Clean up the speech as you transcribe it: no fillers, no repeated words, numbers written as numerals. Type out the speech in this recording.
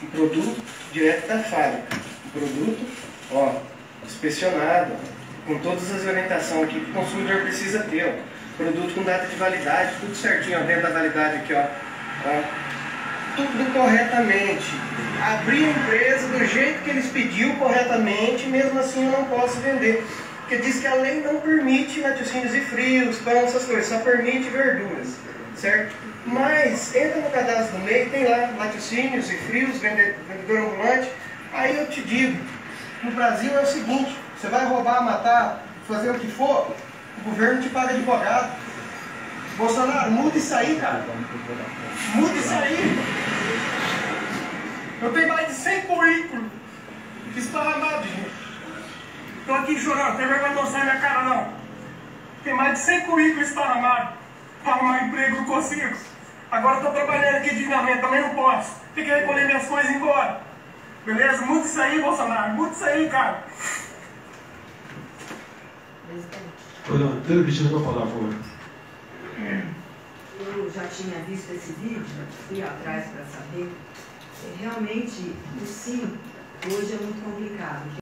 um produto direto da fábrica. Um produto, ó, inspecionado, com todas as orientações aqui que o consumidor precisa ter, ó. Produto com data de validade, tudo certinho, ó, dentro da validade aqui, ó. Tudo corretamente. Abri a empresa do jeito que eles pediu corretamente, mesmo assim eu não posso vender. Porque diz que a lei não permite laticínios e frios, pão, essas coisas, só permite verduras, certo? Mas entra no cadastro do MEI, tem lá laticínios e frios, vendedor ambulante. Aí eu te digo, no Brasil é o seguinte, você vai roubar, matar, fazer o que for, o governo te paga advogado. Bolsonaro, muda isso aí, cara. Muda isso aí. Eu tenho mais de 100 currículos esparramados, gente. Estou aqui chorando, tem vergonha de mostrar minha cara, não. Tem mais de 100 currículos esparramados. Para arrumar emprego não consigo. Agora estou trabalhando aqui dignamente, também não posso. Tem que recolher minhas coisas e ir embora. Beleza? Muda isso aí, Bolsonaro. Muda isso aí, cara. Tendo pedido para falar, por favor. Eu já tinha visto esse vídeo, fui atrás para saber. Realmente, o sim hoje é muito complicado.